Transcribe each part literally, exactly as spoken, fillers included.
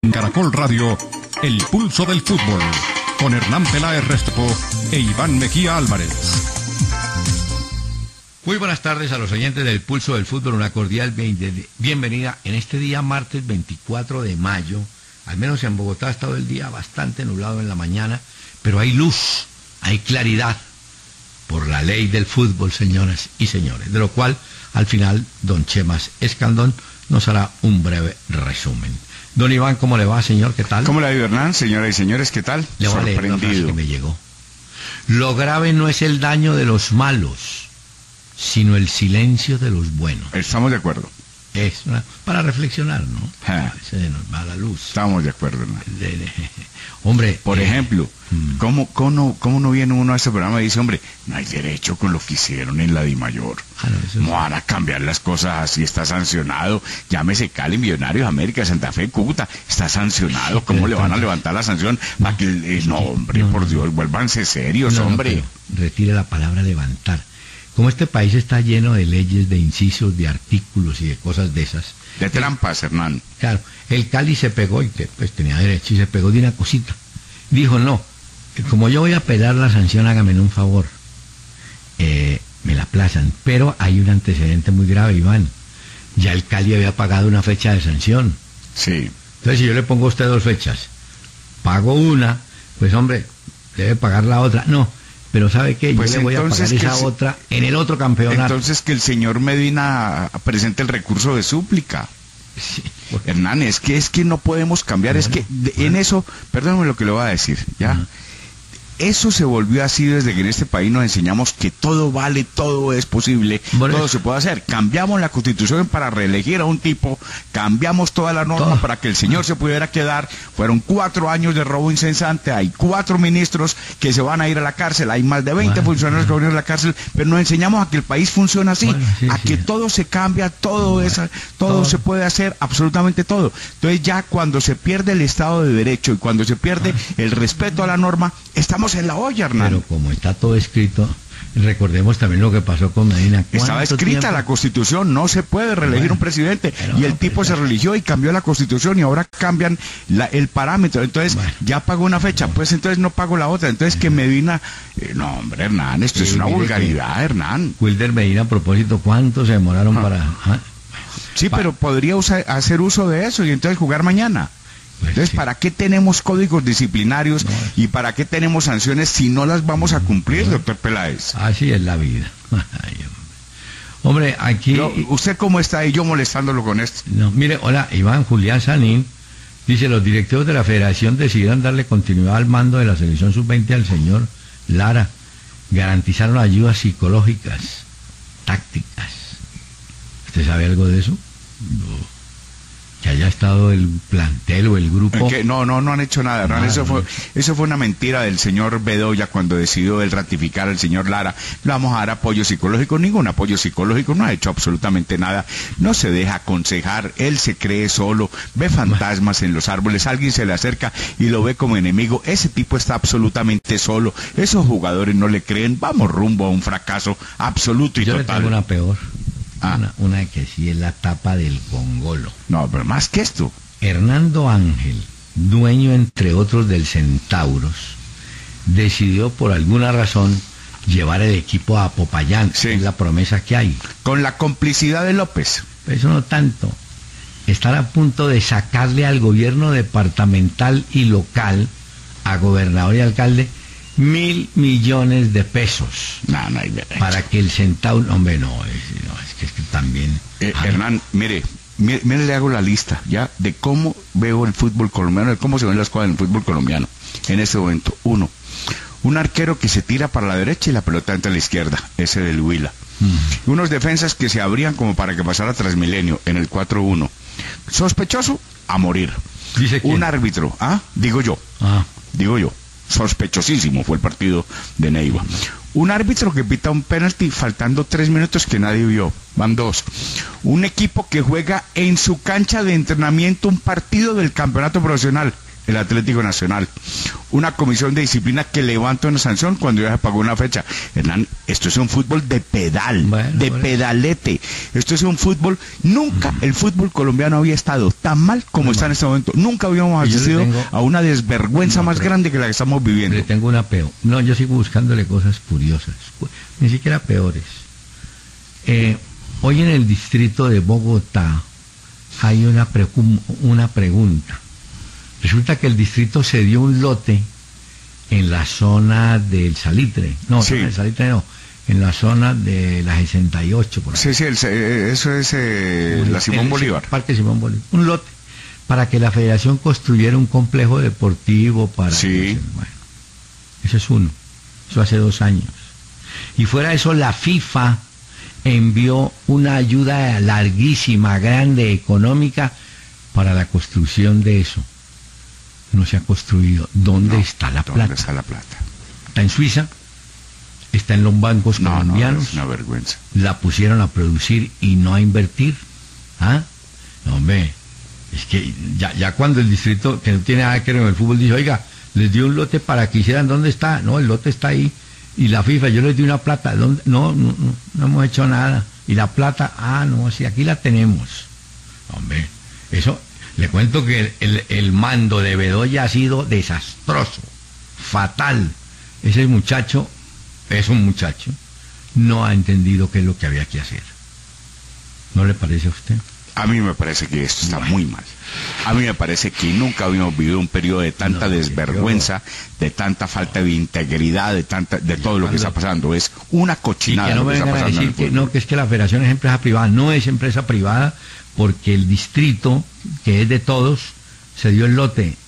Caracol Radio, El Pulso del Fútbol, con Hernán Peláez Restrepo e Iván Mejía Álvarez. Muy buenas tardes a los oyentes del Pulso del Fútbol, una cordial bienvenida en este día martes veinticuatro de mayo. Al menos en Bogotá ha estado el día bastante nublado en la mañana, pero hay luz, hay claridad por la ley del fútbol, señoras y señores, de lo cual al final don Chemas Escandón nos hará un breve resumen. Don Iván, ¿cómo le va, señor? ¿Qué tal? ¿Cómo le va, Hernán? Señoras y señores, ¿qué tal? Le voy a leer una frase que me llegó. Lo grave no es el daño de los malos, sino el silencio de los buenos. Estamos de acuerdo. Es una, para reflexionar, ¿no? Ja. Se nos va la luz. Estamos de acuerdo, Hernán. De, de, hombre, por eh, ejemplo, mm. ¿cómo, cómo, ¿cómo no viene uno a este programa y dice, hombre, no hay derecho con lo que hicieron en la Dimayor? Ah, no, eso no sí. van a cambiar las cosas así, está sancionado. Llámese Cali, Millonarios, América, Santa Fe, Cúcuta, está sancionado. ¿Cómo Pero le van a entonces, levantar la sanción? Para que, eh, no, hombre, no, por no, Dios, vuélvanse serios, no, hombre. No, retire la palabra levantar. Como este país está lleno de leyes, de incisos, de artículos y de cosas de esas. De trampas, Hernán. Claro, el Cali se pegó, y que pues tenía derecho, y se pegó de una cosita. Dijo, no, como yo voy a apelar la sanción, hágame un favor. Eh, me la aplazan. Pero hay un antecedente muy grave, Iván. Ya el Cali había pagado una fecha de sanción. Sí. Entonces, si yo le pongo a usted dos fechas, pago una, pues hombre, debe pagar la otra. No. Pero ¿sabe qué? Yo pues le voy a pagar esa el, otra en el otro campeonato. Entonces que el señor Medina presente el recurso de súplica. Sí, Hernán, es que es que no podemos cambiar, bueno, es que de, bueno. en eso, perdóname lo que le voy a decir, ¿ya? Uh-huh. Eso se volvió así desde que en este país nos enseñamos que todo vale, todo es posible, bueno, todo se puede hacer. Cambiamos la Constitución para reelegir a un tipo, cambiamos toda la norma todo. Para que el señor se pudiera quedar. Fueron cuatro años de robo incesante, hay cuatro ministros que se van a ir a la cárcel, hay más de veinte bueno, funcionarios bueno. que van a ir a la cárcel, pero nos enseñamos a que el país funciona así, bueno, sí, a sí, que sí. todo se cambia, todo, bueno, esa, todo, todo se puede hacer, absolutamente todo. Entonces ya cuando se pierde el Estado de Derecho y cuando se pierde bueno. el respeto a la norma, estamos en la olla, Hernán. Pero como está todo escrito, recordemos también lo que pasó con Medina. Estaba escrita tiempo? La Constitución, no se puede reelegir bueno, un presidente. Y el no, tipo se religió y cambió la Constitución y ahora cambian la, el parámetro. Entonces, bueno, ya pagó una fecha, pues entonces no pago la otra. Entonces que Medina... Eh, no, hombre, Hernán, esto sí, es una vulgaridad, Hernán. Wilder Medina, a propósito, ¿cuánto se demoraron ah. para...? ¿Ah? Sí, para... pero podría usar, hacer uso de eso y entonces jugar mañana. Pues entonces, sí. ¿para qué tenemos códigos disciplinarios no, y para qué tenemos sanciones si no las vamos a cumplir, no. doctor Peláez? Así es la vida. Ay, hombre, aquí... Yo, ¿usted cómo está ahí? Yo molestándolo con esto. No, mire, hola, Iván Julián Sanín dice, los directivos de la federación decidieron darle continuidad al mando de la selección sub veinte al señor Lara. Garantizaron ayudas psicológicas, tácticas. ¿Usted sabe algo de eso? No. Que haya estado el plantel o el grupo. Que no, no, no han hecho nada, nada eso fue, eso fue una mentira del señor Bedoya cuando decidió él ratificar al señor Lara. Le vamos a dar apoyo psicológico, ningún apoyo psicológico, no ha hecho absolutamente nada, no se deja aconsejar, él se cree solo, ve fantasmas en los árboles, alguien se le acerca y lo ve como enemigo, ese tipo está absolutamente solo, esos jugadores no le creen, vamos rumbo a un fracaso absoluto y Yo total. Le tengo una peor. Ah. Una, una que sí es la tapa del Congolo. No, pero más que esto. Hernando Ángel, dueño entre otros del Centauros, decidió por alguna razón llevar el equipo a Popayán, sí. Es la promesa que hay. Con la complicidad de López. Pero eso no tanto. Están a punto de sacarle al gobierno departamental y local, a gobernador y alcalde, mil millones de pesos. No, no hay derecho. Para que el Centauro... Hombre, no, es, no, es que es que también... Eh, Hernán, mire, mire, mire, le hago la lista ya de cómo veo el fútbol colombiano, de cómo se ven las cosas en el fútbol colombiano en este momento. Uno, un arquero que se tira para la derecha y la pelota entra a la izquierda, ese del Huila. Mm. Unos defensas que se abrían como para que pasara Transmilenio en el cuatro uno. Sospechoso, a morir. ¿Dice quién? Un árbitro, ¿ah? Digo yo, ah. digo yo. Sospechosísimo fue el partido de Neiva. Un árbitro que pita un penalti faltando tres minutos que nadie vio. Van dos. Un equipo que juega en su cancha de entrenamiento un partido del campeonato profesional. el Atlético Nacional. Una comisión de disciplina que levanta una sanción cuando ya se pagó una fecha. Hernán, esto es un fútbol de pedal, bueno, de bueno. pedalete. Esto es un fútbol, nunca mm. el fútbol colombiano había estado tan mal como Muy está mal. en este momento. Nunca habíamos asistido tengo... a una desvergüenza no, más pero... grande que la que estamos viviendo. Le tengo una peor. No, yo sigo buscándole cosas curiosas, ni siquiera peores. Eh, hoy en el distrito de Bogotá hay una, pre una pregunta. Resulta que el distrito se dio un lote en la zona del Salitre. No, sí. en el Salitre no, en la zona de la sesenta y ocho. Por ahí. Sí, sí, el, eso es eh, la Simón el, Bolívar. El Parque Simón Bolívar. Un lote para que la federación construyera un complejo deportivo para... Sí. Bueno, eso es uno. Eso hace dos años. Y fuera de eso, la FIFA envió una ayuda larguísima, grande, económica, para la construcción de eso. No se ha construido. ¿Dónde no, está la plata? ¿Dónde está la plata? Está en Suiza, está en los bancos no, colombianos. No, es una vergüenza. La pusieron a producir y no a invertir. ¿Ah? No, hombre, es que ya, ya cuando el distrito, que no tiene nada que ver con el fútbol, dice, oiga, les dio un lote para que hicieran, ¿dónde está? No, el lote está ahí. Y la FIFA, yo les di una plata, ¿dónde? No, no, no, no hemos hecho nada. Y la plata, ah, no, sí, aquí la tenemos. Hombre, eso... Le cuento que el, el, el mando de Bedoya ha sido desastroso, fatal. Ese muchacho, es un muchacho, no ha entendido qué es lo que había que hacer. ¿No le parece a usted? A mí me parece que esto está bueno. muy mal. A mí me parece que nunca habíamos vivido un periodo de tanta no, desvergüenza, de tanta falta de integridad, de tanta, de todo lo que está pasando. Es una cochinada no lo que está pasando. Decir que, no, que es que la federación es empresa privada. No es empresa privada, porque el distrito, que es de todos, se dio el lote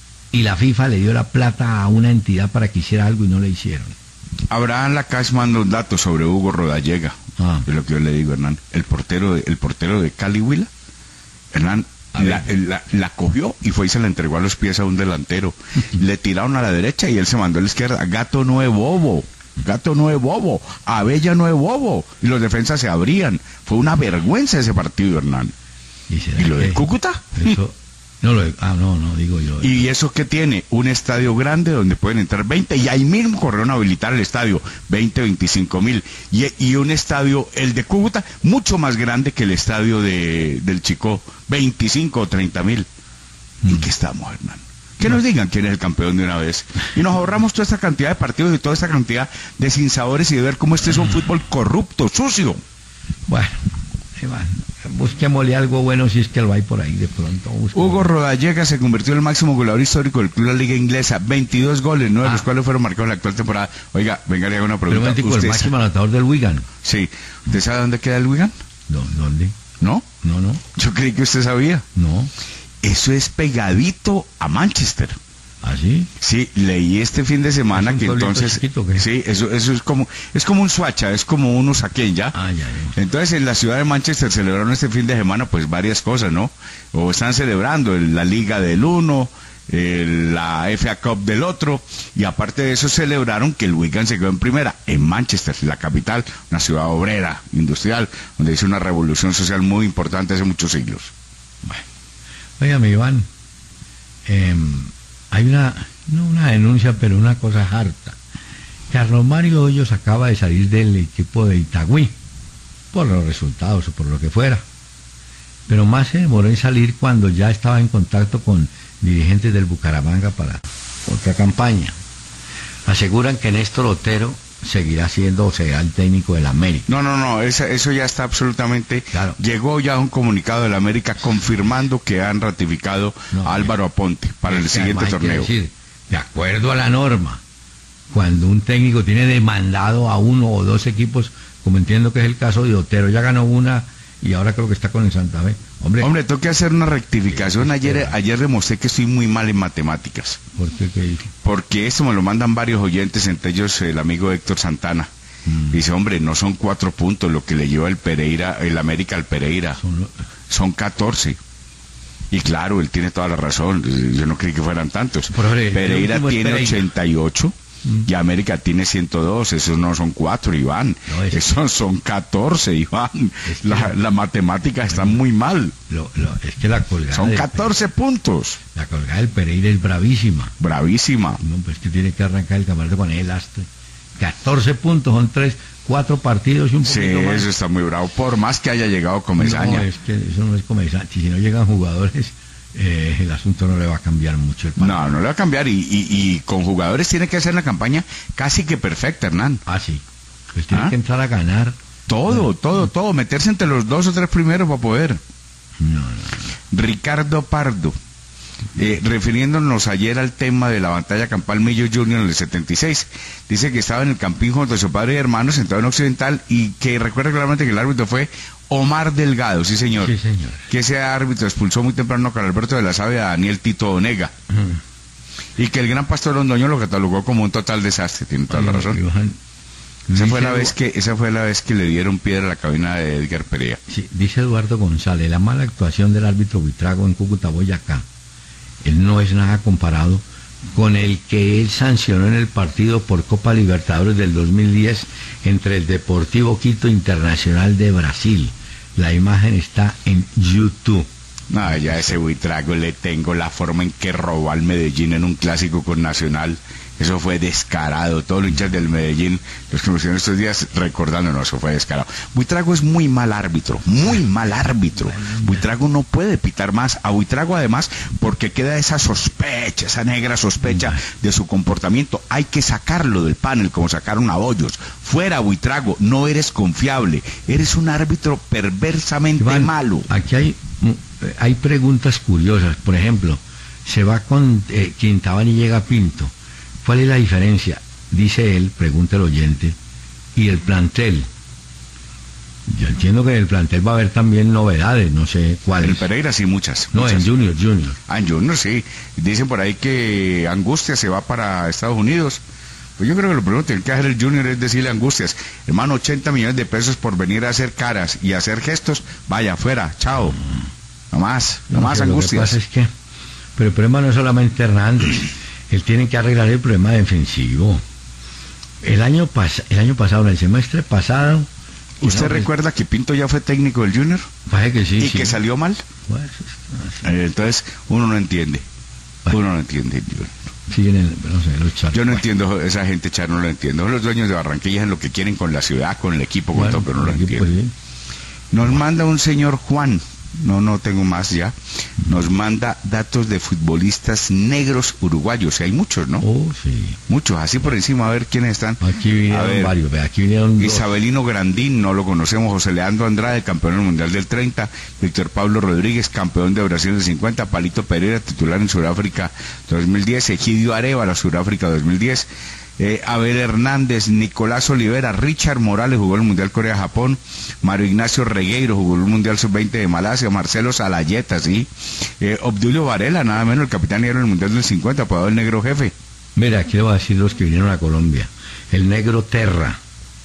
y la FIFA le dio la plata a una entidad para que hiciera algo y no le hicieron. Abraham Lacache manda un dato sobre Hugo Rodallega, ah. es lo que yo le digo, Hernán. El portero de, el portero de Cali Huila, Hernán, la, la, la cogió y fue y se la entregó a los pies a un delantero. Le tiraron a la derecha y él se mandó a la izquierda. Gato no es bobo. Gato no es bobo, Abella no es bobo, y los defensas se abrían. Fue una vergüenza ese partido, Hernán. ¿Y, ¿Y lo de Cúcuta? Eso, no, lo de, ah, no, no, digo yo. ¿Y eso qué tiene? Un estadio grande donde pueden entrar veinte, y ahí mismo corrieron a habilitar el estadio, veinte, veinticinco mil. Y, y un estadio, el de Cúcuta, mucho más grande que el estadio de, del Chicó, veinticinco o treinta mil. Mm. ¿En qué estamos, Hernán? Que nos digan quién es el campeón de una vez. Y nos ahorramos toda esta cantidad de partidos y toda esta cantidad de sinsabores y de ver cómo este es un fútbol corrupto, sucio. Bueno, Iván, busquémosle algo bueno si es que lo hay por ahí de pronto. Busquémosle. Hugo Rodallega se convirtió en el máximo goleador histórico del club de la Liga Inglesa. veintidós goles, nueve ah. de los cuales fueron marcados en la actual temporada. Oiga, venga, le hago una pregunta. Pero momentico, el máximo anotador del Wigan. Sí. ¿Usted sabe dónde queda el Wigan? ¿Dónde? ¿No? No, no. Yo creí que usted sabía. No. Eso es pegadito a Manchester. ¿Ah, sí? Sí, leí este fin de semana que entonces... Chiquito, ¿qué? Sí, eso, eso es como es como un Suacha, es como un Usaquén, ¿ya? Ah, ya, ya. Entonces en la ciudad de Manchester celebraron este fin de semana pues varias cosas, ¿no? O están celebrando la Liga del uno, el, la F A Cup del otro, y aparte de eso celebraron que el Wigan se quedó en primera, en Manchester, la capital, una ciudad obrera, industrial, donde hizo una revolución social muy importante hace muchos siglos. Bueno. Óigame, Iván, eh, hay una, no una denuncia, pero una cosa harta. Carlos Mario Hoyos acaba de salir del equipo de Itagüí, por los resultados o por lo que fuera. Pero más se demoró en salir cuando ya estaba en contacto con dirigentes del Bucaramanga para otra campaña. Aseguran que Néstor Otero seguirá siendo o será el técnico del América. No, no, no, eso, eso ya está absolutamente... Claro. Llegó ya un comunicado del América confirmando que han ratificado no, a Álvaro Aponte para el siguiente torneo. Decir, de acuerdo a la norma, cuando un técnico tiene demandado a uno o dos equipos, como entiendo que es el caso de Otero, ya ganó una y ahora creo que está con el Santa Fe. Hombre, Hombre tengo que hacer una rectificación. Ayer, ayer demostré que estoy muy mal en matemáticas. ¿Por qué? ¿Qué dice? Porque esto me lo mandan varios oyentes, entre ellos el amigo Héctor Santana. Mm. Dice, hombre, no son cuatro puntos lo que le lleva el Pereira, el América al Pereira. Son, son catorce. Y claro, él tiene toda la razón. Yo no creí que fueran tantos. Pero, Pereira tiene Pereira. ochenta y ocho. Mm. Y América tiene ciento dos, esos no son cuatro, Iván. No, es esos que... son catorce, Iván. Es que... la, la matemática está muy mal. Lo, lo, es que la colgada... Son catorce Pereira, puntos. La colgada del Pereira es bravísima. Bravísima. No, pues que tiene que arrancar el campeonato con el lastre. catorce puntos, son tres, cuatro partidos y un poquito sí, más. Sí, eso está muy bravo, por más que haya llegado Comesaña. No, es que eso no es Comesaña. Si no llegan jugadores, eh, el asunto no le va a cambiar mucho. El no, no le va a cambiar. Y, y, y con jugadores tiene que hacer la campaña casi que perfecta, Hernán. Ah, sí. Pues tiene ¿Ah? que entrar a ganar. Todo, bueno, todo, todo. Meterse entre los dos o tres primeros para poder. No, no, no. Ricardo Pardo. Eh, refiriéndonos ayer al tema de la batalla campal Millo Junior en el setenta y seis, dice que estaba en el campín junto a su padre y hermano sentado en Occidental y que recuerda claramente que el árbitro fue Omar Delgado, sí señor, sí, señor. Que ese árbitro expulsó muy temprano a Carlos Alberto de la Sabe a Daniel Tito Onega, uh-huh. Y que el gran Pastor Londoño lo catalogó como un total desastre, tiene toda Ay, la razón. Johan, esa fue la vez que esa fue la vez que le dieron piedra a la cabina de Edgar Perea. Sí, dice Eduardo González, la mala actuación del árbitro Buitrago en Cúcuta, Boyacá, él no es nada comparado con el que él sancionó en el partido por Copa Libertadores del dos mil diez entre el Deportivo Quito Internacional de Brasil. La imagen está en YouTube. No, ya ese Buitrago le tengo la forma en que robó al Medellín en un clásico con Nacional. Eso fue descarado. Todos los hinchas del Medellín, los que nos hicieron estos días recordándonos, eso fue descarado. Buitrago es muy mal árbitro, muy mal árbitro. Buitrago no puede pitar más. A Buitrago además, porque queda esa sospecha, esa negra sospecha de su comportamiento. Hay que sacarlo del panel, como sacaron a Hoyos. Fuera, Buitrago, no eres confiable. Eres un árbitro perversamente Iván, malo. Aquí hay, hay preguntas curiosas. Por ejemplo, se va con eh, Quintabal y llega Pinto. ¿Cuál es la diferencia? Dice él, pregunta el oyente, y el plantel. Yo entiendo que en el plantel va a haber también novedades, no sé cuáles. En Pereira sí, muchas. No, muchas. en Junior, Junior. Ah, en Junior sí. Dicen por ahí que Angustia se va para Estados Unidos. Pues yo creo que lo primero que tiene que hacer el Junior es decirle a Angustias, hermano, ochenta millones de pesos por venir a hacer caras y hacer gestos, vaya, fuera, chao. No más, no, no más Angustias. Lo que pasa es que, pero el problema no es solamente Hernández. Él tiene que arreglar el problema defensivo. El año, pas el año pasado, en el semestre pasado... ¿Usted no, recuerda que Pinto ya fue técnico del Junior? Parece que sí. ¿Y sí. que salió mal? Pues, eh, entonces, uno no entiende. Bueno, uno no entiende. Sí, en el, no sé, los charros, Yo no bueno. entiendo, esa gente char no lo entiendo. Los dueños de Barranquilla en lo que quieren con la ciudad, con el equipo, con bueno, todo, pero no lo equipo, entiendo. Sí. Nos manda un señor Juan. No, no tengo más ya. Nos manda datos de futbolistas negros uruguayos. Y hay muchos, ¿no? Oh, sí. Muchos. Así por encima, a ver quiénes están. Aquí vinieron ver, varios. Aquí vinieron dos. Isabelino Grandín, no lo conocemos. José Leandro Andrade, campeón del Mundial del treinta. Víctor Pablo Rodríguez, campeón de Brasil del cincuenta. Palito Pereira, titular en Sudáfrica dos mil diez. Egidio Arevalo, Sudáfrica dos mil diez. Eh, Abel Hernández, Nicolás Olivera, Richard Morales jugó el Mundial Corea-Japón, Mario Ignacio Regueiro jugó el Mundial sub veinte de Malasia, Marcelo Salayeta, sí, eh, Obdulio Varela, nada menos el capitán negro en el Mundial del cincuenta, apodado el Negro Jefe. Mira, aquí le voy a decir los que vinieron a Colombia. El Negro Terra,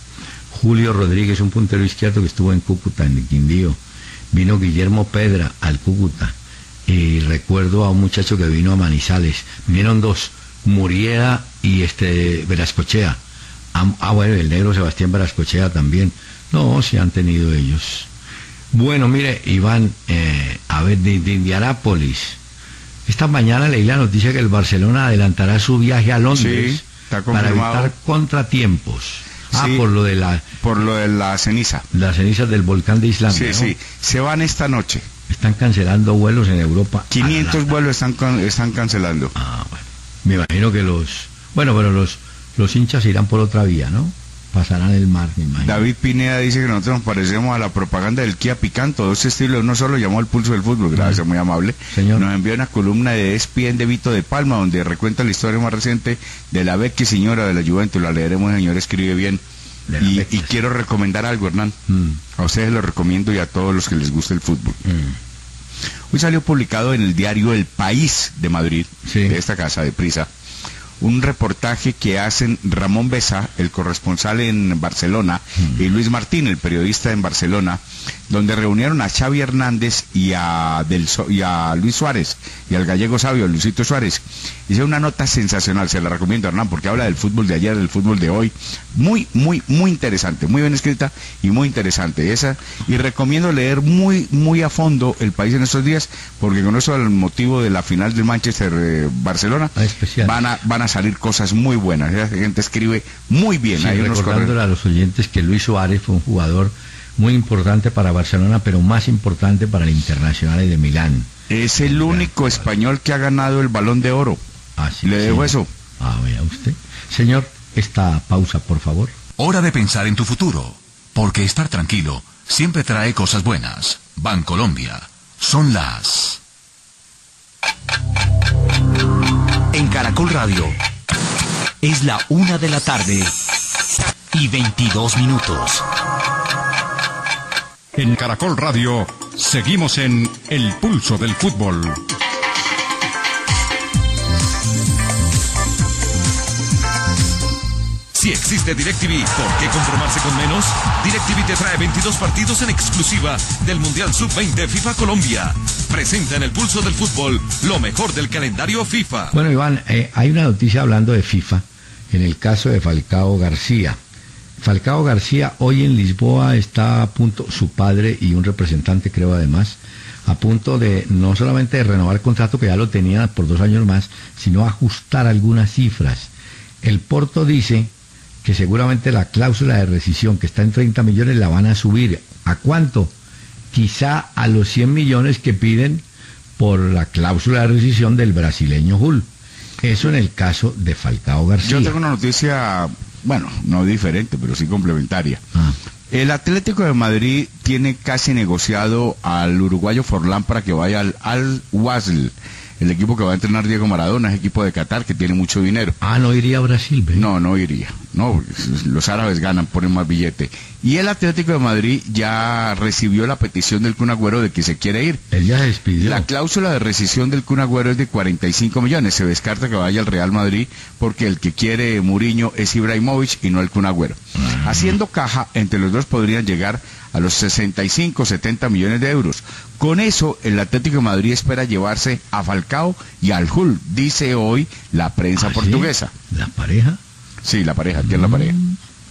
Julio Rodríguez, un puntero izquierdo que estuvo en Cúcuta, en el Quindío. Vino Guillermo Pedra al Cúcuta, y recuerdo a un muchacho que vino a Manizales. Vinieron dos, Muriera y este Verascochea. Ah, ah, bueno, el negro Sebastián Verascochea también. No, sí han tenido ellos. Bueno, mire, Iván, eh, a ver, de, de Indianápolis. Esta mañana leí la noticia que el Barcelona adelantará su viaje a Londres, sí, está para evitar contratiempos. Ah, sí, por lo de la... Por lo de la ceniza. Las cenizas del volcán de Islandia, Sí, ¿no? sí, se van esta noche. Están cancelando vuelos en Europa. quinientos vuelos están, can, están cancelando. Ah, bueno. Me imagino que los... Bueno, pero los, los hinchas irán por otra vía, ¿no? Pasarán el mar, me imagino. David Pineda dice que nosotros nos parecemos a la propaganda del Kia Picanto. Dos estilos, uno solo, llamó al pulso del fútbol. Gracias, muy amable. Señor. Nos envió una columna de E S P N de Vito de Palma, donde recuenta la historia más reciente de la vecchia señora de la Juventus. La leeremos, señor, escribe bien. Y, y quiero recomendar algo, Hernán. Mm. A ustedes lo recomiendo y a todos los que les gusta el fútbol. Mm. Hoy salió publicado en el diario El País de Madrid, sí, de esta casa de Prisa, un reportaje que hacen Ramón Besa, el corresponsal en Barcelona, mm. y Luis Martín, el periodista en Barcelona, donde reunieron a Xavi Hernández y a, Del so y a Luis Suárez, y al gallego sabio, Luisito Suárez. Hice una nota sensacional, se la recomiendo, Hernán, porque habla del fútbol de ayer, del fútbol de hoy, muy, muy, muy interesante, muy bien escrita y muy interesante esa, y recomiendo leer muy, muy a fondo El País en estos días, porque con eso, el motivo de la final del Manchester-Barcelona, eh, van a, van a salir cosas muy buenas. La gente escribe muy bien. Sí, hay unos recordándole a los oyentes que Luis Suárez fue un jugador muy importante para Barcelona, pero más importante para el Internacional de Milán. Es el único español que ha ganado el Balón de Oro. Ah, sí, Le dejo sí. eso. Ah, vea usted. Señor, esta pausa, por favor. Hora de pensar en tu futuro, porque estar tranquilo siempre trae cosas buenas. Bancolombia. Son las... En Caracol Radio es la una de la tarde y veintidós minutos. En Caracol Radio seguimos en El Pulso del Fútbol. Si existe DirecTV, ¿por qué conformarse con menos? DirecTV te trae veintidós partidos en exclusiva del Mundial sub veinte FIFA Colombia. Presenta en El Pulso del Fútbol lo mejor del calendario FIFA. Bueno, Iván, eh, hay una noticia hablando de FIFA en el caso de Falcao García. Falcao García hoy en Lisboa está a punto, su padre y un representante creo además, a punto de no solamente de renovar el contrato que ya lo tenía por dos años más, sino ajustar algunas cifras. El Porto dice que seguramente la cláusula de rescisión que está en treinta millones la van a subir. ¿A cuánto? Quizá a los cien millones que piden por la cláusula de rescisión del brasileño Hull. Eso en el caso de Falcao García. Yo tengo una noticia, bueno, no diferente, pero sí complementaria. Ah. El Atlético de Madrid tiene casi negociado al uruguayo Forlán para que vaya al Al-Wasl, el equipo que va a entrenar Diego Maradona, es equipo de Qatar, que tiene mucho dinero. Ah, ¿no iría a Brasil? ¿Ve? No, no iría. No, los árabes ganan, ponen más billete. Y el Atlético de Madrid ya recibió la petición del Kun Agüero de que se quiere ir. Él ya se despidió. La cláusula de rescisión del Kun Agüero es de cuarenta y cinco millones. Se descarta que vaya al Real Madrid porque el que quiere Mourinho es Ibrahimovic y no el Kun Agüero. Ah. Haciendo caja, entre los dos podrían llegar a los sesenta y cinco, setenta millones de euros. Con eso, el Atlético de Madrid espera llevarse a Falcao y al Hull, dice hoy la prensa ¿Ah, portuguesa. ¿sí? ¿La pareja? Sí, la pareja, ¿quién es la pareja?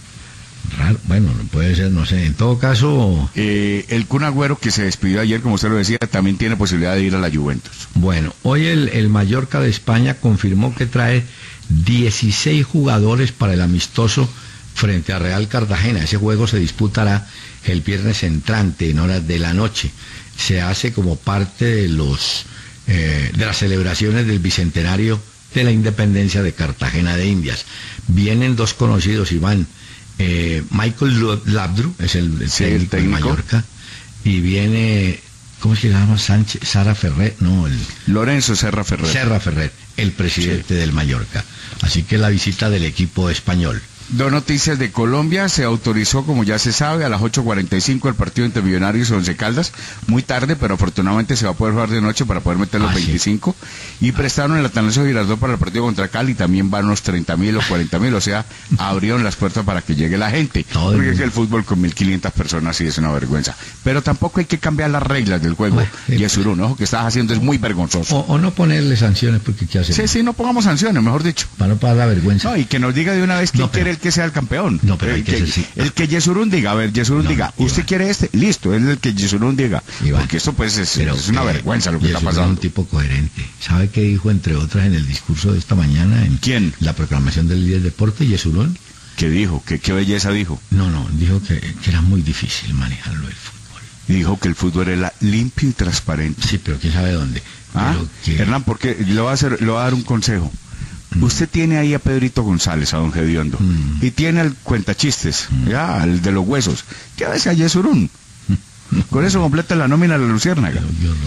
Raro, bueno, puede ser, no sé, en todo caso... Eh, el Kun Agüero, que se despidió ayer, como usted lo decía, también tiene posibilidad de ir a la Juventus. Bueno, hoy el, el Mallorca de España confirmó que trae dieciséis jugadores para el amistoso frente a Real Cartagena. Ese juego se disputará el viernes entrante, en horas de la noche. Se hace como parte de los eh, de las celebraciones del bicentenario de la independencia de Cartagena de Indias. Vienen dos conocidos, Iván, eh, Michael Labdru, es el, el, sí, técnico, el técnico de Mallorca, y viene, ¿cómo se llama? Sánchez, Sara Ferrer, no, el Lorenzo Serra Ferrer. Serra Ferrer, el presidente sí. del Mallorca. Así que la visita del equipo español. Dos noticias de Colombia. Se autorizó, como ya se sabe, a las ocho cuarenta y cinco el partido entre Millonarios y Once Caldas. Muy tarde, pero afortunadamente se va a poder jugar de noche para poder meter los ah, veinticinco. Sí. Y prestaron el Atanasio Girardot para el partido contra Cali. También van unos treinta mil o cuarenta mil. O sea, abrieron las puertas para que llegue la gente. Todo porque es que el fútbol con mil quinientas personas sí es una vergüenza. Pero tampoco hay que cambiar las reglas del juego. Y bueno, es uno, ¿no? que estás haciendo es muy vergonzoso. O, o no ponerle sanciones, porque ¿qué hacemos? Sí, sí, no pongamos sanciones, mejor dicho. Para no pasar la vergüenza. No, y que nos diga de una vez quién no, pero... quiere el que sea el campeón. No, pero el hay que, que, decir, el que Yesurún diga, a ver, Yesurún no, diga, ¿usted Iván. quiere este? Listo, es el que Yesurún diga. Iván. Porque esto pues es, es una vergüenza lo que Yesurún está pasando. Es un tipo coherente. ¿Sabe qué dijo, entre otras, en el discurso de esta mañana? En ¿Quién? La proclamación del líder deporte, Yesurún. ¿Qué dijo? ¿Qué, qué belleza dijo? No, no, dijo que, que era muy difícil manejarlo el fútbol. Dijo que el fútbol era limpio y transparente. Sí, pero quién sabe dónde. ¿Ah? Que... Hernán, porque le voy a hacer, le voy a dar un consejo. Usted tiene ahí a Pedrito González, a don Gediondo, mm. y tiene al cuentachistes, mm. ya, al de los huesos. ¿Qué hace a Yesurún? Con eso completa la nómina de la Luciérnaga.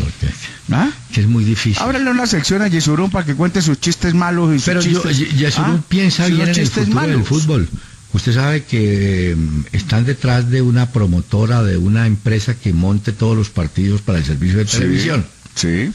¿Ah? Que es muy difícil. Ábrele una sección a Yesurún para que cuente sus chistes malos y sus Pero chistes... Pero Yesurún ¿Ah? piensa bien en el futuro malos. del fútbol. Usted sabe que um, están detrás de una promotora, de una empresa que monte todos los partidos para el servicio de sí, televisión. Sí.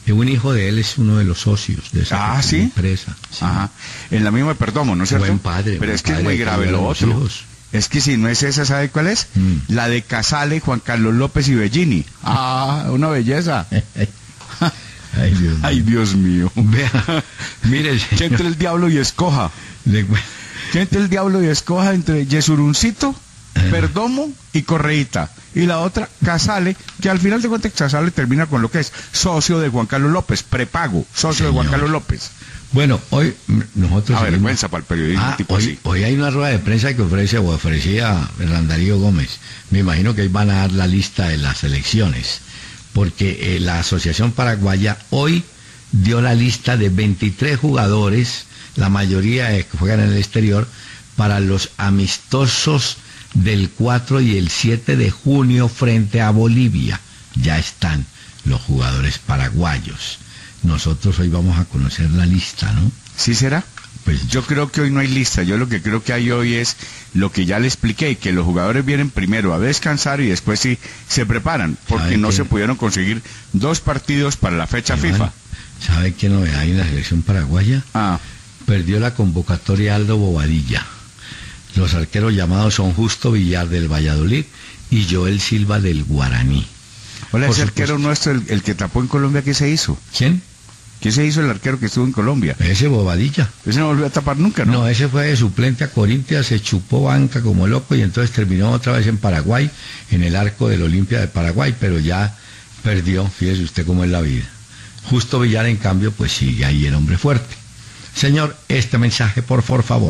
Y un hijo de él es uno de los socios de esa Ah, ¿sí? empresa. Sí. Ajá. En la misma de Perdomo, ¿no es cierto? Buen padre. Pero buen es que es padre muy que grave cuida lo a los otro. hijos. Es que si no es esa, ¿sabe cuál es? Mm. La de Casale, Juan Carlos López y Bellini. Ah, una belleza. Ay, Dios mío. Ay, Dios mío. Vea, mire, Que señor, entre el diablo y escoja. le- Que entre el diablo y escoja entre Yesuruncito, Perdomo y Correíta. Y la otra, Casale, que al final de cuentas Casale termina con lo que es socio de Juan Carlos López, prepago, socio de Juan Señor. Carlos López. Bueno, hoy mm, nosotros... A seguimos- vergüenza para el periodismo, Ah, tipo hoy, así. hoy hay una rueda de prensa que ofrece o ofrecía Hernán Darío Gómez. Me imagino que ahí van a dar la lista de las elecciones, porque eh, la Asociación Paraguaya hoy dio la lista de veintitrés jugadores, la mayoría eh, que juegan en el exterior, para los amistosos del cuatro y el siete de junio frente a Bolivia. Ya están los jugadores paraguayos. Nosotros hoy vamos a conocer la lista, ¿no? ¿Sí será? Pues Yo creo que hoy no hay lista. Yo lo que creo que hay hoy es lo que ya le expliqué, que los jugadores vienen primero a descansar y después sí se preparan, porque ¿Sabe no qué? se pudieron conseguir dos partidos para la fecha Iván, FIFA. ¿sabe qué novedad hay en la selección paraguaya? Ah, Perdió la convocatoria Aldo Bobadilla. Los arqueros llamados son Justo Villar del Valladolid y Joel Silva del Guaraní. hola, Por ese supuesto. arquero nuestro, el, el que tapó en Colombia, ¿qué se hizo? ¿Quién? ¿Qué se hizo el arquero que estuvo en Colombia? Ese Bobadilla. Ese no volvió a tapar nunca, ¿no? No, ese fue de suplente a Corinthians, se chupó banca como loco y entonces terminó otra vez en Paraguay, en el arco del Olimpia de Paraguay, pero ya perdió, fíjese usted cómo es la vida. Justo Villar, en cambio, pues sigue ahí el hombre fuerte. Señor, este mensaje, por, por favor.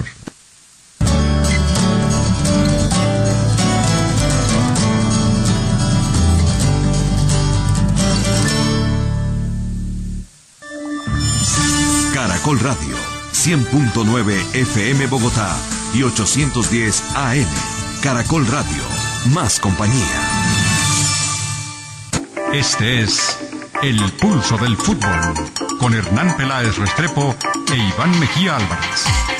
Caracol Radio, cien punto nueve F M Bogotá y ochocientos diez A M. Caracol Radio, más compañía. Este es El Pulso del Fútbol, con Hernán Peláez Restrepo e Iván Mejía Álvarez.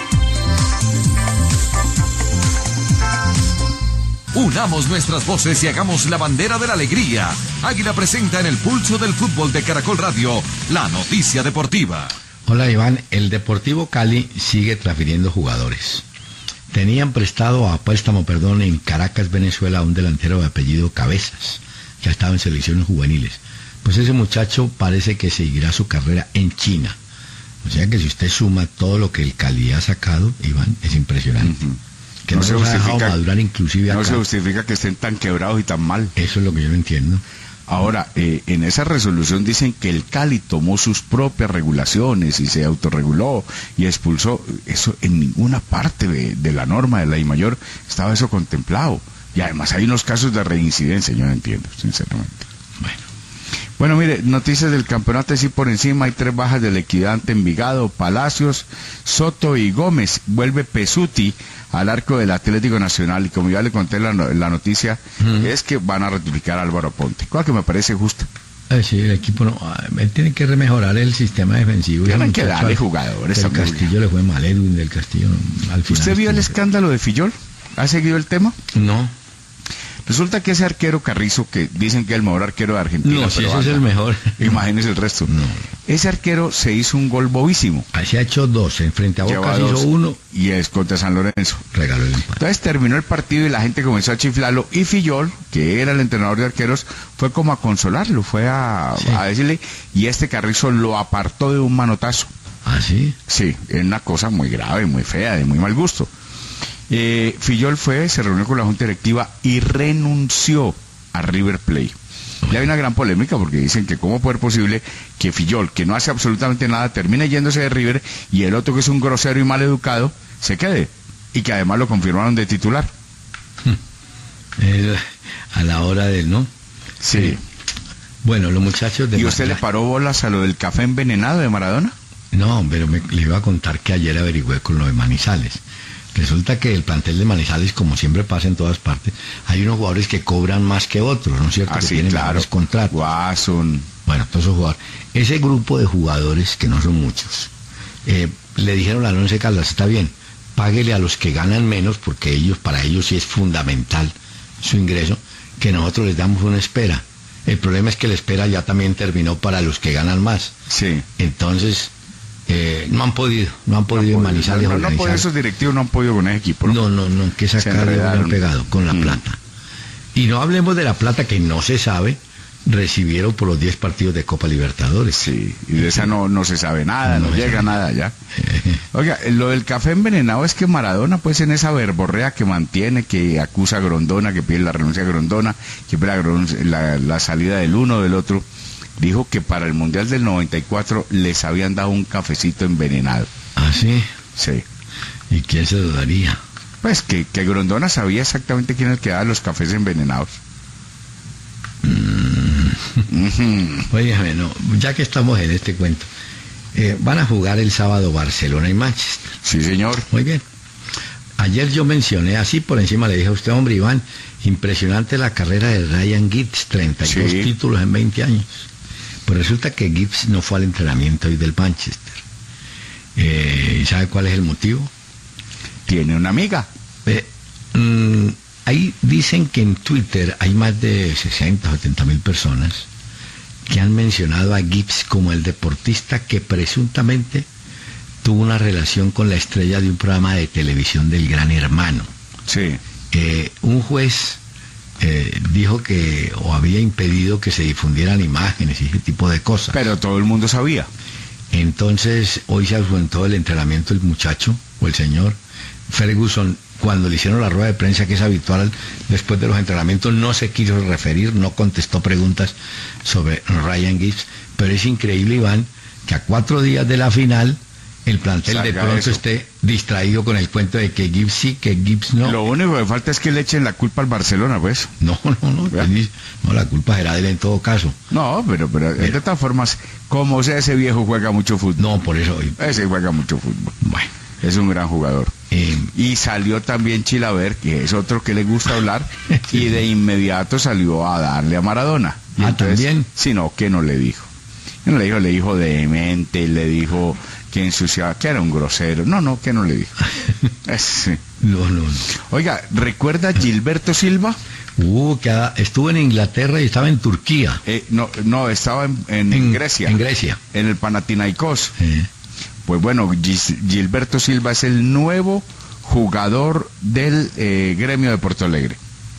Unamos nuestras voces y hagamos la bandera de la alegría. Águila presenta en el Pulso del Fútbol de Caracol Radio la noticia deportiva. Hola Iván, el Deportivo Cali sigue transfiriendo jugadores. Tenían prestado a préstamo, perdón, en Caracas, Venezuela, a un delantero de apellido Cabezas, que ha estado en selecciones juveniles. Pues ese muchacho parece que seguirá su carrera en China. O sea que si usted suma todo lo que el Cali ha sacado, Iván, es impresionante. Ujú. Que No no, se se ha dejado justifica- madurar inclusive No acá. se justifica que estén tan quebrados y tan mal. Eso es lo que yo no entiendo. Ahora, eh, en esa resolución dicen que el Cali tomó sus propias regulaciones y se autorreguló y expulsó. Eso en ninguna parte de, de la norma de la DIMAYOR estaba eso contemplado. Y además hay unos casos de reincidencia, yo no entiendo, sinceramente. Bueno, Bueno, mire, noticias del campeonato así por encima. Hay tres bajas de la Equidad ante Envigado, Palacios, Soto y Gómez. Vuelve Pesuti al arco del Atlético Nacional y como ya le conté la, no- la noticia, Mm. es que van a ratificar a Álvaro Ponte, cosa que me parece justa. eh, sí, el equipo no, ah, él tiene que remejorar el sistema defensivo. Y Tienen el que muchacho darle al- jugadores Del a Murcia. Castillo le fue mal, Edwin del Castillo. no, al final ¿Usted vio el estuvo- escándalo de Fillol? ¿Ha seguido el tema? No, Resulta que ese arquero Carrizo, que dicen que es el mejor arquero de Argentina, no, si pero ese es anda, el mejor. imagínese el resto. No. Ese arquero se hizo un gol bobísimo. Ahí se ha hecho dos, en frente a Boca Lleva se dos, hizo uno, y es contra San Lorenzo. regaló el empate. Entonces terminó el partido y la gente comenzó a chiflarlo y Fillol, que era el entrenador de arqueros, fue como a consolarlo, fue a, Sí. a decirle, y este Carrizo lo apartó de un manotazo. ¿Ah, sí? Sí, es una cosa muy grave, muy fea, de muy mal gusto. Eh, Fillol fue, se reunió con la Junta Directiva y renunció a River Plate. Y hay una gran polémica porque dicen que cómo puede ser posible que Fillol, que no hace absolutamente nada, termine yéndose de River y el otro que es un grosero y mal educado, se quede. Y que además lo confirmaron de titular. El- a la hora del, ¿no? Sí. Bueno, los muchachos de... ¿Y usted le Mazatlán- paró bolas a lo del café envenenado de Maradona? No, pero me, le iba a contar que ayer averigüé con lo de Manizales. Resulta que el plantel de Manizales, como siempre pasa en todas partes, hay unos jugadores que cobran más que otros, ¿no es cierto? Ah, que sí, tienen claro. mejores contratos. Watson. Bueno, todos esos jugadores. Ese grupo de jugadores, que no son muchos, eh, le dijeron a Once Caldas, está bien, páguele a los que ganan menos, porque ellos, para ellos sí es fundamental su ingreso, que nosotros les damos una espera. El problema es que la espera ya también terminó para los que ganan más. Sí. Entonces, eh, no han podido, no han podido no humanizar y no, no, organizar. no, esos directivos no han podido con ese equipo. No, no, no, que sacarle un pegado con la mm. plata. Y no hablemos de la plata que no se sabe, recibieron por los diez partidos de Copa Libertadores. Sí, y de esa no, no se sabe nada, no, no llega sabe. nada ya. Oiga, lo del café envenenado es que Maradona, pues en esa verborrea que mantiene, que acusa a Grondona, que pide la renuncia a Grondona, que pide la, la, la salida del uno del otro, dijo que para el Mundial del noventa y cuatro les habían dado un cafecito envenenado. ¿Ah, sí? Sí. ¿Y quién se lo daría? Pues que, que Grondona sabía exactamente quién es el que daba los cafés envenenados. Oye, no, ya que estamos en este cuento, eh, van a jugar el sábado Barcelona y Manchester. Sí, señor. Muy bien. Ayer yo mencioné así por encima, le dije a usted, hombre, Iván, impresionante la carrera de Ryan Giggs, treinta y dos sí. títulos en veinte años. Pues resulta que Giggs no fue al entrenamiento hoy del Manchester. Eh, ¿Sabe cuál es el motivo? Tiene una amiga. Eh, mmm, Ahí dicen que en Twitter hay más de sesenta, setenta mil personas que han mencionado a Giggs como el deportista que presuntamente tuvo una relación con la estrella de un programa de televisión del Gran Hermano. Sí. Eh, un juez eh, dijo que, o había impedido que se difundieran imágenes y ese tipo de cosas. Pero todo el mundo sabía. Entonces, hoy se afrontó el entrenamiento el muchacho, o el señor Ferguson. Cuando le hicieron la rueda de prensa, que es habitual después de los entrenamientos, no se quiso referir, no contestó preguntas sobre Ryan Giggs, pero es increíble, Iván, que a cuatro días de la final el plantel Salga de pronto eso. esté distraído con el cuento de que Giggs sí, que Giggs no. Lo único que falta es que le echen la culpa al Barcelona, pues. No, no, no, no, la culpa será de él en todo caso. No, pero, pero, pero de todas formas, como sea, ese viejo juega mucho fútbol. No, por eso. Ese juega mucho fútbol. Bueno. Es un gran jugador. Eh, y salió también Chilaver, que es otro que le gusta hablar, y de inmediato salió a darle a Maradona. Y ah, entonces, también. Sino que no le dijo. No le dijo, le dijo demente, le dijo que ensuciaba, que era un grosero. No, no, que no le dijo. Es, sí. No, no, no. Oiga, ¿recuerda Gilberto Silva? Uh, que estuvo en Inglaterra y estaba en Turquía. Eh, no, no, estaba en, en, en Grecia. En Grecia. En el Panathinaikos. Eh. Pues bueno, Gilberto Silva es el nuevo jugador del eh, gremio de Porto Alegre.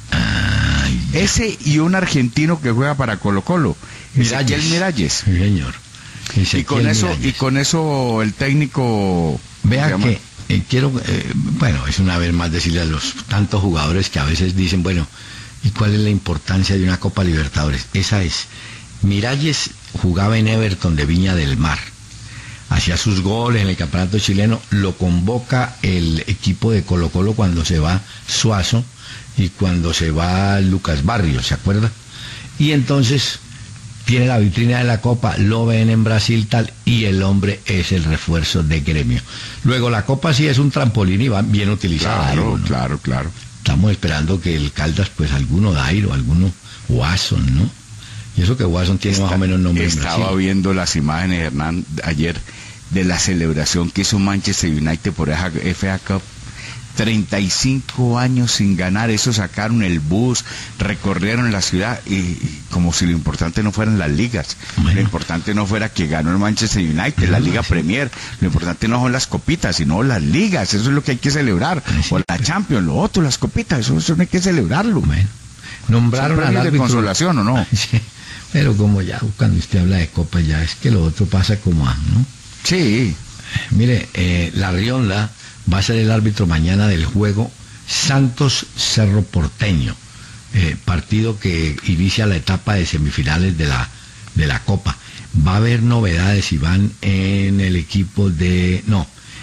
Ay, Ese y un argentino que juega para Colo Colo, Ezequiel Miralles. Sí, señor. Y con eso, Miralles. y con eso el técnico. Vea que eh, quiero, eh, bueno, es una vez más decirle a los tantos jugadores que a veces dicen, bueno, ¿y cuál es la importancia de una Copa Libertadores? Esa es. Miralles jugaba en Everton de Viña del Mar. Hacía sus goles en el campeonato chileno, lo convoca el equipo de Colo Colo cuando se va Suazo y cuando se va Lucas Barrios, ¿se acuerda? Y entonces tiene la vitrina de la Copa, lo ven en Brasil tal, y el hombre es el refuerzo de gremio. Luego la Copa sí es un trampolín y va bien utilizado. Claro, ¿no? claro, claro. Estamos esperando que el Caldas, pues alguno Dairo, alguno Watson, ¿no? Y eso que Watson tiene Está, más o menos nombre en Estaba Brasil. viendo las imágenes, Hernán, ayer, de la celebración que hizo Manchester United por esa F A Cup. treinta y cinco años sin ganar, eso sacaron el bus, recorrieron la ciudad, y, y como si lo importante no fueran las ligas. Bueno. Lo importante no fuera que ganó el Manchester United, no, la Liga sí. Premier. Lo importante no son las copitas, sino las ligas, eso es lo que hay que celebrar. Sí. O la Champions, lo otro, las copitas, eso, eso no hay que celebrarlo. Bueno. Nombraron al árbitro de consolación, ¿o no? Sí. Pero como ya cuando usted habla de copa, ya es que lo otro pasa como a, ¿no? Sí. Mire, eh, la Rionda va a ser el árbitro mañana del juego Santos Cerro Porteño, eh, partido que inicia la etapa de semifinales de la, de la Copa. Va a haber novedades, Iván, en el equipo de... No,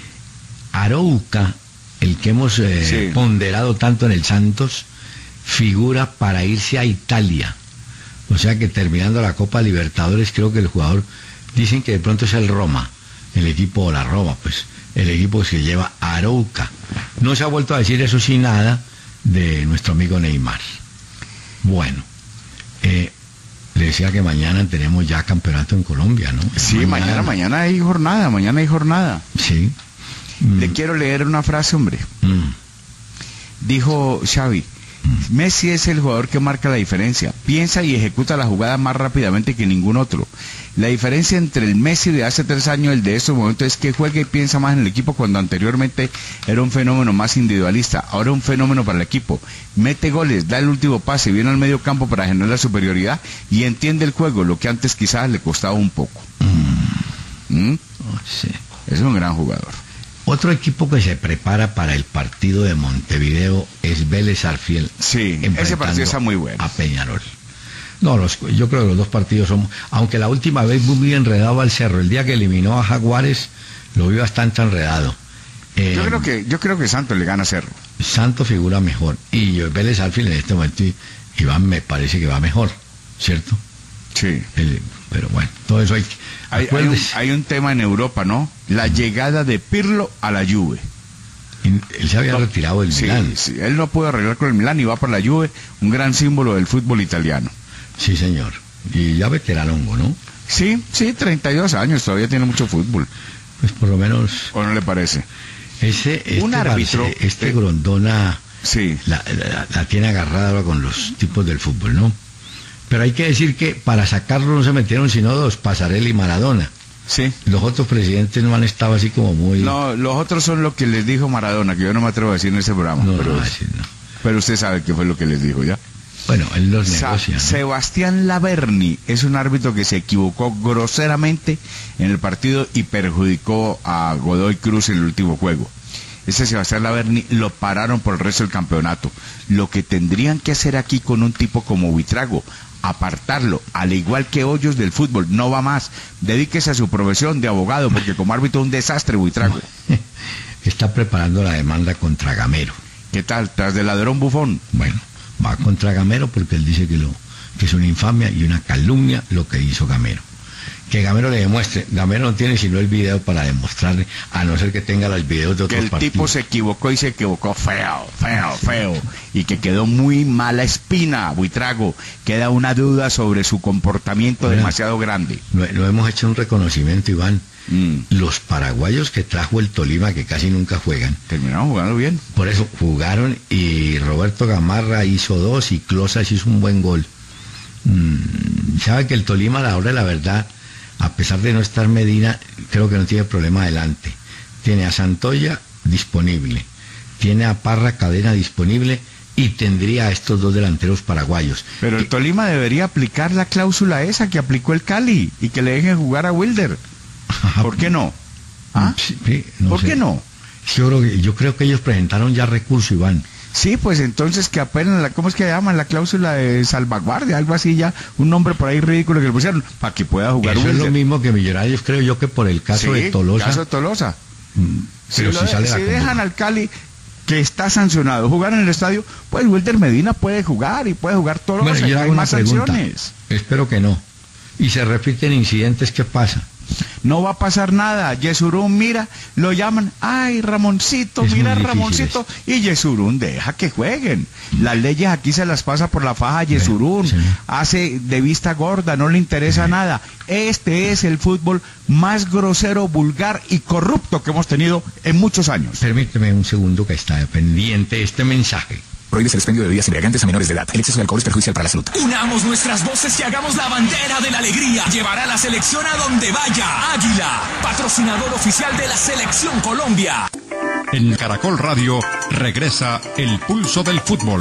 Arouca, el que hemos eh, sí. ponderado tanto en el Santos, figura para irse a Italia. O sea que terminando la Copa Libertadores, creo que el jugador, dicen que de pronto es el Roma, el equipo de la Roma, pues el equipo que se lleva Arouca. No se ha vuelto a decir eso sí nada de nuestro amigo Neymar. Bueno, eh, le decía que mañana tenemos ya campeonato en Colombia, ¿no? Sí, mañana, mañana, mañana hay jornada, mañana hay jornada. Sí. Le mm. quiero leer una frase, hombre. Mm. Dijo Xavi, Messi es el jugador que marca la diferencia. Piensa y ejecuta la jugada más rápidamente que ningún otro. La diferencia entre el Messi de hace tres años y el de estos momentos es que juega y piensa más en el equipo, cuando anteriormente era un fenómeno más individualista. Ahora es un fenómeno para el equipo. Mete goles, da el último pase, viene al medio campo para generar la superioridad y entiende el juego, lo que antes quizás le costaba un poco. Mm. ¿Mm? Oh, sí. Es un gran jugador. Otro equipo que se prepara para el partido de Montevideo es Vélez Sarsfield. Sí, ese partido está muy bueno. A Peñarol. No, los, yo creo que los dos partidos son... Aunque la última vez muy enredado al Cerro. El día que eliminó a Jaguares, lo vi bastante enredado. Eh, yo creo que yo creo que Santos le gana a Cerro. Santos figura mejor. Y el Vélez Sarsfield en este momento, Iván, me parece que va mejor, ¿cierto? Sí. El, pero bueno, todo eso hay que... Hay, hay, un, hay un tema en Europa, ¿no? La llegada de Pirlo a la Juve. Él se había no, retirado del sí, Milán. Sí, él no pudo arreglar con el Milán y va para la Juve, un gran símbolo del fútbol italiano. Sí, señor. Y ya veteranongo, ¿no? Sí, sí, treinta y dos años, todavía tiene mucho fútbol. Pues por lo menos... ¿O no le parece? Ese, este un árbitro... Barce, este eh, Grondona sí. la, la, la tiene agarrada con los tipos del fútbol, ¿no? Pero hay que decir que para sacarlo no se metieron sino dos, Pasarela y Maradona. Sí. Los otros presidentes no han estado así como muy... No, los otros son lo que les dijo Maradona, que yo no me atrevo a decir en ese programa. No, pero, no, decir, no. pero usted sabe qué fue lo que les dijo, ¿ya? Bueno, él los Sa negocia, ¿no? Sebastián Laverni es un árbitro que se equivocó groseramente en el partido y perjudicó a Godoy Cruz en el último juego. Ese Sebastián Laverni lo pararon por el resto del campeonato. Lo que tendrían que hacer aquí con un tipo como Buitrago, apartarlo, al igual que Hoyos del fútbol, no va más. Dedíquese a su profesión de abogado, porque como árbitro es un desastre, Buitrago. Está preparando la demanda contra Gamero. ¿Qué tal? Tras del ladrón bufón. Bueno, va contra Gamero porque él dice que, lo, que es una infamia y una calumnia lo que hizo Gamero. Que Gamero le demuestre. Gamero no tiene sino el video para demostrarle, a no ser que tenga los videos de otros partidos. Que el partidos. tipo se equivocó y se equivocó feo, feo, feo. Y que quedó muy mala espina, Buitrago. Queda una duda sobre su comportamiento bueno, demasiado grande. Lo, lo hemos hecho un reconocimiento, Iván. Mm. Los paraguayos que trajo el Tolima, que casi nunca juegan, terminaron jugando bien. Por eso jugaron y Roberto Gamarra hizo dos y Closas hizo un buen gol. Mm, sabe que el Tolima a la hora de la verdad, a pesar de no estar Medina, creo que no tiene problema adelante. Tiene a Santoya disponible, tiene a Parra Cadena disponible y tendría a estos dos delanteros paraguayos. Pero el Tolima debería aplicar la cláusula esa que aplicó el Cali y que le dejen jugar a Wilder. ¿Por qué no? ¿Ah? Sí, sí, no ¿Por sé. qué no? Yo creo, que, yo creo que ellos presentaron ya recurso, Iván. Sí, pues entonces que apelen a la, ¿cómo es que llaman? La cláusula de salvaguardia, algo así ya, un nombre por ahí ridículo que le pusieron, para que pueda jugar Eso Wilder. Es lo mismo que Millonarios, creo yo, que por el caso sí, de Tolosa. caso de Tolosa. Mm, pero si si, lo, sale si la dejan al Cali, que está sancionado, jugar en el estadio, pues Wilder Medina puede jugar y puede jugar Tolosa, bueno, yo hay hago más una pregunta. sanciones. Espero que no. Y se repiten incidentes, ¿qué pasa? No va a pasar nada. Yesurún, mira, lo llaman, ay, Ramoncito, es mira, Ramoncito. Y Yesurún deja que jueguen. Las leyes aquí se las pasa por la faja a Yesurún. Sí. Hace de vista gorda, no le interesa sí. nada. Este es el fútbol más grosero, vulgar y corrupto que hemos tenido en muchos años. Permíteme un segundo que está pendiente este mensaje. Prohíbes el expendio de bebidas embriagantes a menores de edad. El exceso de alcohol es perjudicial para la salud. Unamos nuestras voces y hagamos la bandera de la alegría. Llevará la selección a donde vaya. Águila, patrocinador oficial de la Selección Colombia. En Caracol Radio regresa el pulso del fútbol.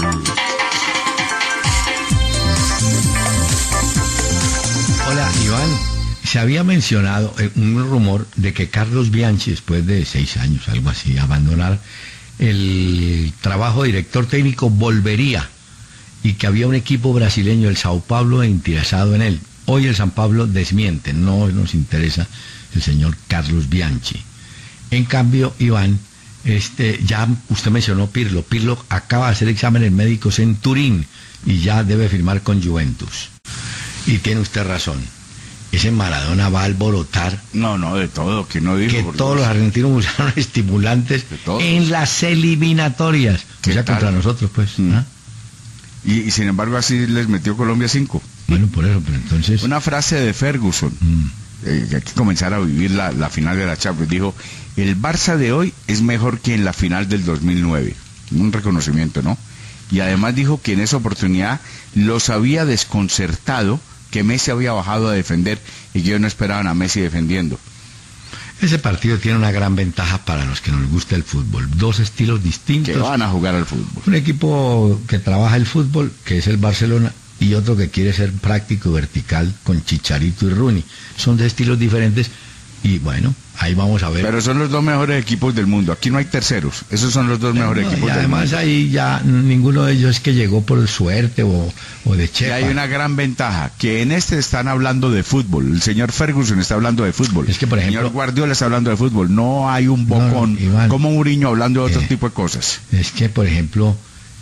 Hola, Iván. Se había mencionado un rumor de que Carlos Bianchi, después de seis años, algo así, abandonar el trabajo de director técnico, volvería y que había un equipo brasileño, el Sao Paulo, interesado en él. Hoy el San Pablo desmiente, no nos interesa el señor Carlos Bianchi. En cambio, Iván, este, ya usted mencionó Pirlo, Pirlo acaba de hacer exámenes médicos en Turín y ya debe firmar con Juventus. Y tiene usted razón. Ese Maradona va a alborotar. No, no, de todo, que no dijo. Que todos los argentinos usaron estimulantes en las eliminatorias. O sea, contra nosotros, pues. Mm. ¿Ah? Y, y sin embargo así les metió Colombia cinco. Bueno, por eso, pero entonces... Una frase de Ferguson, mm. eh, que hay que comenzar a vivir la, la final de la Champions. Dijo, el Barça de hoy es mejor que en la final del dos mil nueve. Un reconocimiento, ¿no? y además dijo que en esa oportunidad los había desconcertado que Messi había bajado a defender y que ellos no esperaban a Messi defendiendo. Ese partido tiene una gran ventaja para los que nos gusta el fútbol. Dos estilos distintos. Que van a jugar al fútbol. Un equipo que trabaja el fútbol, que es el Barcelona, y otro que quiere ser práctico y vertical con Chicharito y Rooney. Son de estilos diferentes y bueno, ahí vamos a ver. Pero son los dos mejores equipos del mundo. Aquí no hay terceros. Esos son los dos Pero mejores no, equipos del mundo. Además ahí ya ninguno de ellos es que llegó por suerte o, o de chepa. Y hay una gran ventaja, que en este están hablando de fútbol. El señor Ferguson está hablando de fútbol. Es que por ejemplo, el señor Guardiola está hablando de fútbol. No hay un bocón no, no, Iván, como Mourinho hablando de otro eh, tipo de cosas. Es que por ejemplo,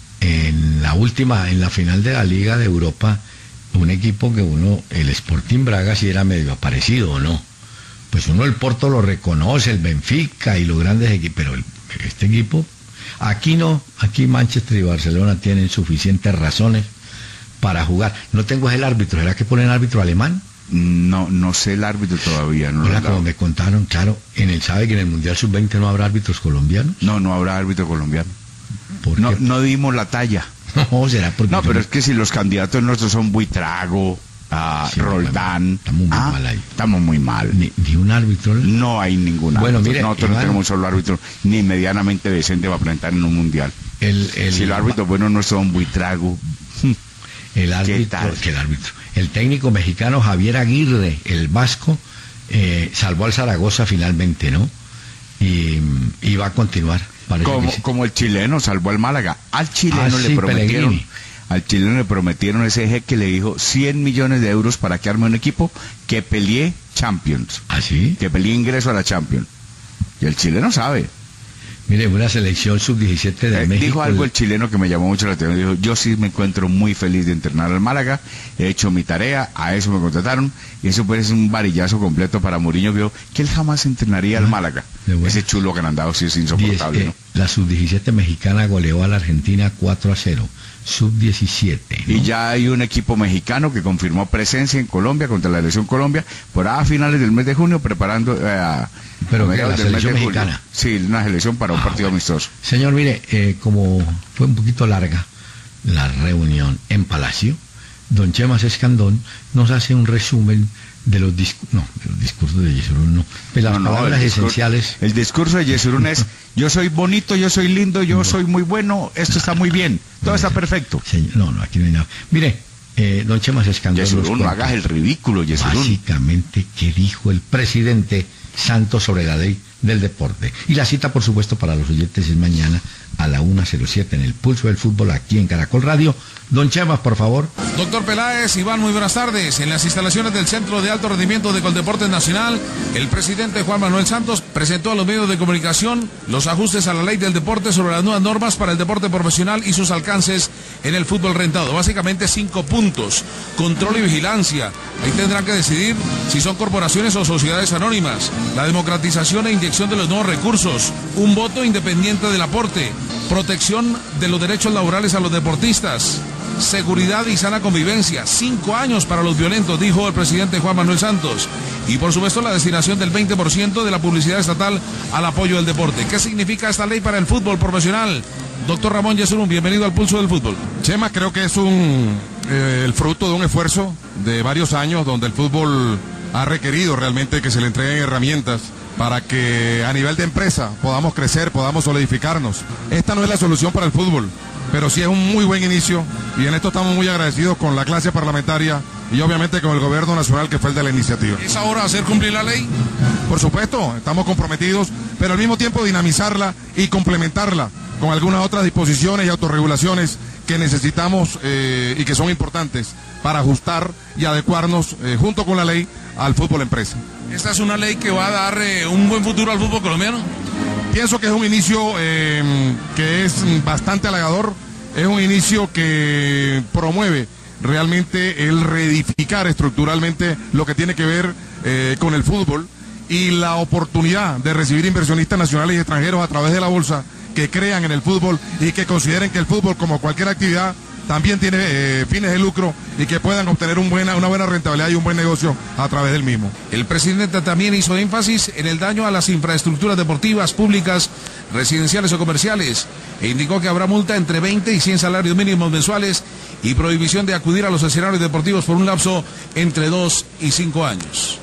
en la última, en la final de la Liga de Europa, un equipo que uno, el Sporting Braga, si era medio aparecido o no. Pues uno el Porto lo reconoce, el Benfica y los grandes equipos, pero el, este equipo, aquí no, aquí Manchester y Barcelona tienen suficientes razones para jugar. No tengo el árbitro, ¿será que ponen árbitro alemán? No, no sé el árbitro todavía. No Mira, como me contaron, claro, en el sabe que en el Mundial sub veinte no habrá árbitros colombianos. No, no habrá árbitro colombiano. ¿Por no, qué? no dimos la talla. No, será porque... No, pero es que si los candidatos nuestros son Buitrago... Uh, sí, Roldán, estamos muy ah, mal ahí. Estamos muy mal. Ni, ni un árbitro. ¿No? No hay ningún árbitro. Bueno, mire, nosotros Iván, no tenemos un solo árbitro ni medianamente decente para presentar en un mundial. El, el, si el árbitro bueno no es un Buitrago. El árbitro, ¿Qué, el árbitro. El técnico mexicano Javier Aguirre, el vasco, eh, salvó al Zaragoza finalmente, ¿no? Y, y va a continuar. Como, sí. como el chileno salvó al Málaga. Al chileno ah, le sí, prometieron. Pellegrini. Al chileno le prometieron ese jeque que le dijo cien millones de euros para que arme un equipo que pelee Champions. ¿Ah, sí? Que pelee ingreso a la Champions. Y el chileno sabe. Mire, una selección sub diecisiete de eh, México. Dijo algo el chileno que me llamó mucho la atención. Dijo, yo sí me encuentro muy feliz de entrenar al Málaga. He hecho mi tarea, a eso me contrataron. Y eso pues es un varillazo completo para Mourinho, que dijo que él jamás entrenaría ah, al Málaga. Ese chulo agrandado sí es insoportable, diez, ¿no? Eh, la sub diecisiete mexicana goleó a la Argentina cuatro a cero. sub diecisiete, ¿no? Y ya hay un equipo mexicano que confirmó presencia en Colombia contra la selección Colombia por a finales del mes de junio preparando eh, pero que la selección mexicana sí, una selección para un ah, partido bueno. amistoso. Señor, mire, eh, como fue un poquito larga la reunión en Palacio, don Chemas Escandón nos hace un resumen de los, discu no, de los discursos de Yesurún, no, de las no, no, palabras el esenciales. El discurso de Yesurún es, yo soy bonito, yo soy lindo, yo no. soy muy bueno, esto está muy bien, todo no, está perfecto. Señor, no, no, aquí no hay nada. Mire, eh, don Chemas Escandón. Yesurún, no hagas el ridículo, Yesurún. Básicamente, ¿qué dijo el presidente Santos sobre la ley del deporte? Y la cita, por supuesto, para los oyentes es mañana a la una cero siete en el Pulso del Fútbol, aquí en Caracol Radio. Don Chemas, por favor. Doctor Peláez, Iván, muy buenas tardes. En las instalaciones del Centro de Alto Rendimiento de Coldeportes Nacional, el presidente Juan Manuel Santos presentó a los medios de comunicación los ajustes a la ley del deporte sobre las nuevas normas para el deporte profesional y sus alcances en el fútbol rentado. Básicamente cinco puntos. Control y vigilancia. Ahí tendrán que decidir si son corporaciones o sociedades anónimas. La democratización e inyección de los nuevos recursos. Un voto independiente del aporte. Protección de los derechos laborales a los deportistas. Seguridad y sana convivencia. Cinco años para los violentos, dijo el presidente Juan Manuel Santos. Y por supuesto la destinación del veinte por ciento de la publicidad estatal al apoyo del deporte. ¿Qué significa esta ley para el fútbol profesional? Doctor Ramón Yesurún, bienvenido al Pulso del Fútbol. Chema, creo que es un eh, el fruto de un esfuerzo de varios años donde el fútbol ha requerido realmente que se le entreguen herramientas para que a nivel de empresa podamos crecer, podamos solidificarnos. Esta no es la solución para el fútbol, pero sí es un muy buen inicio y en esto estamos muy agradecidos con la clase parlamentaria y obviamente con el gobierno nacional que fue el de la iniciativa. ¿Es ahora hacer cumplir la ley? Por supuesto, estamos comprometidos, pero al mismo tiempo dinamizarla y complementarla con algunas otras disposiciones y autorregulaciones que necesitamos eh, y que son importantes para ajustar y adecuarnos eh, junto con la ley al fútbol empresa. ¿Esta es una ley que va a dar eh, un buen futuro al fútbol colombiano? Pienso que es un inicio eh, que es bastante halagador, es un inicio que promueve realmente el reedificar estructuralmente lo que tiene que ver eh, con el fútbol y la oportunidad de recibir inversionistas nacionales y extranjeros a través de la bolsa que crean en el fútbol y que consideren que el fútbol, como cualquier actividad, también tiene eh, fines de lucro y que puedan obtener un buena, una buena rentabilidad y un buen negocio a través del mismo. El presidente también hizo énfasis en el daño a las infraestructuras deportivas, públicas, residenciales o comerciales, e indicó que habrá multa entre veinte y cien salarios mínimos mensuales y prohibición de acudir a los escenarios deportivos por un lapso entre dos y cinco años.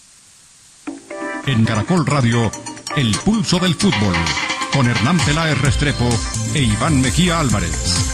En Caracol Radio, el pulso del fútbol, con Hernán Peláez Restrepo e Iván Mejía Álvarez.